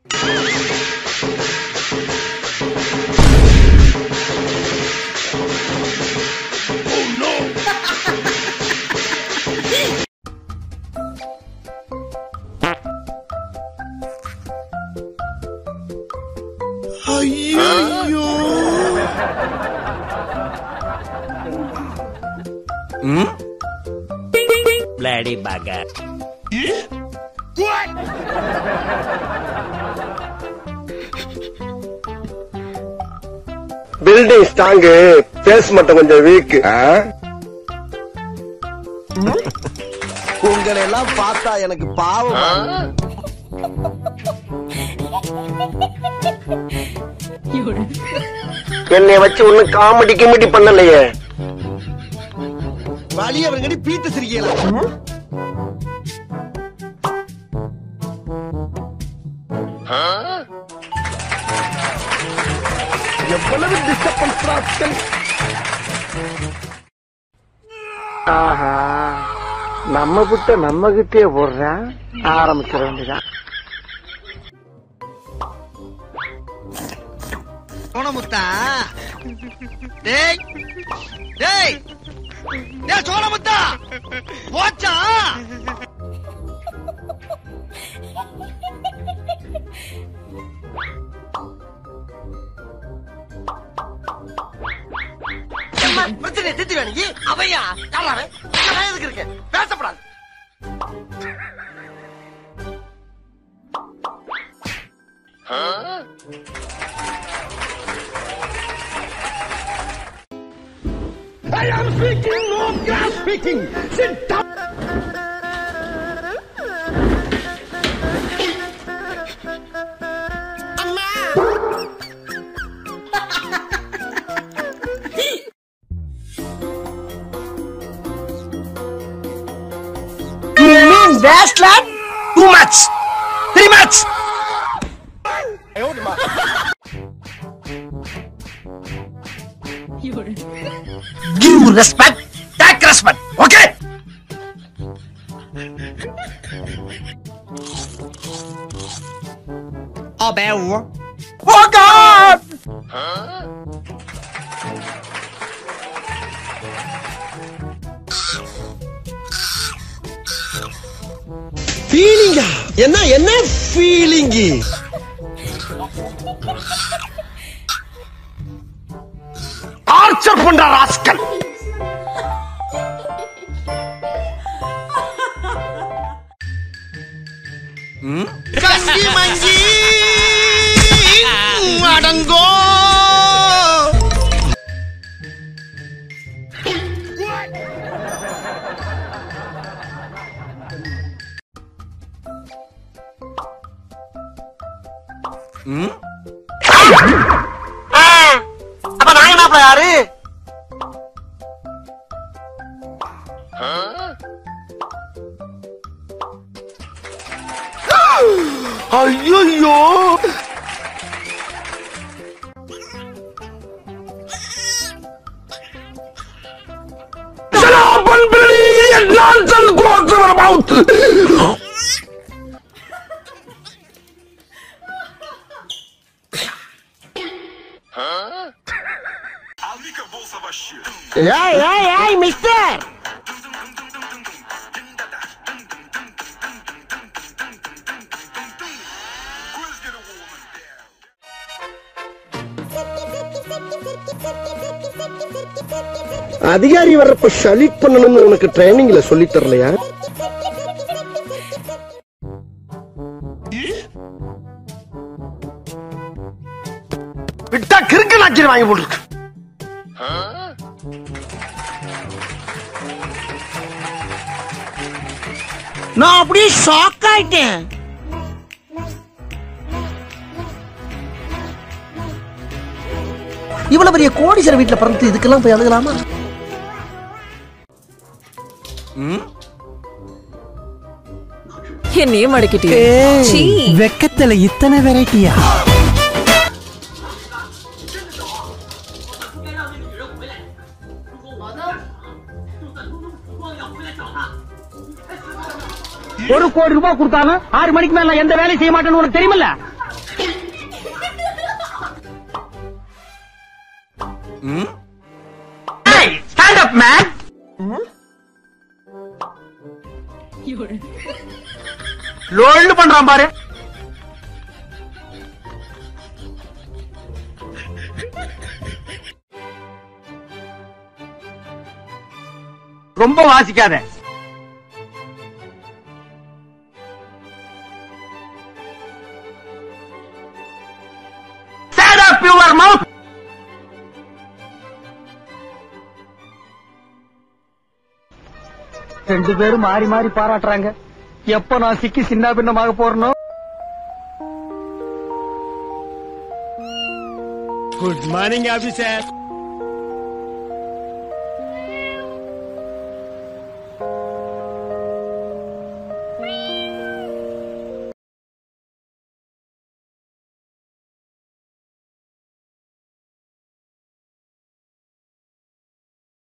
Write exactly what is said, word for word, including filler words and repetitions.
ஐயோ ம் bloody bugger what building strong face மட்டும் கொஞ்சம் weak உங்களை எல்லாம் பார்த்தா எனக்கு பாவம் என்னை வச்சு ஒண்ணு காமெடி கிமெடி பண்ணலையே வலி அவங்கடி பீத்த சிரிக்கல எவ்வளவு டிஸ்டர்பன்ஸ் ராஸ்கல் ஆஹா நம்ம புட்ட நம்ம கிட்டே போடுறான் ஆரம்பிச்சிட வேண்டியதான் சோனமுத்தா டேய் டேய் டேய் சோனமுத்தா போச்சா அம்மா பிரச்சனை திட்டிடுவா நீ அவையா யாராவே நான் எதுக்கு இருக்கேன் பேசப்படாது I am speaking, no gas speaking. Sit down. You mean that lad? Too much. Three much. Give respect, take respect, okay? Oh, bear. Oh God! Huh? Feeling? Enna enna feeling? Archer punda rascal. Hmm? Kangi mangi adango. Hmm? Ah! Apa nanya apa yaru? Huh? ஐயோ nonsense goes in your mouth. Huh? Hey, hey, hey, mister! அதிகாரி வர்றப்ப ஷலிட் பண்ணணும்னு உனக்கு ட்ரைனிங்ல சொல்லி தரலையா? விட்டா கிறுக்கு நாக்கில் வாங்கி போட்டுருக்கு. நான் அப்படியே ஷாக் ஆயிட்டேன். இவ்வளவு பெரிய கோடீஸ்வர வீட்டுல பிறந்து இதுக்கெல்லாம் போய் அழுகலாமா? என்னையே மடக்கிட்டே வெக்கத்துல இத்தனை வெரைட்டியா? ஒரு கோடி ரூபாய் கொடுத்தாலும் ஆறு மணிக்கு மேல எந்த வேலையும் செய்ய மாட்டேன்னு உனக்கு தெரியுமில்ல? Stand up man. லோல்டு பண்றான் பாரு. ரொம்ப வாசிக்காத. Shut up your mouth. ரெண்டு பேரும் மாறி மாறி பாராட்டுறாங்க. எப்ப நான் சிக்கி சின்ன பின்னமாக போறனோ. Good morning officer.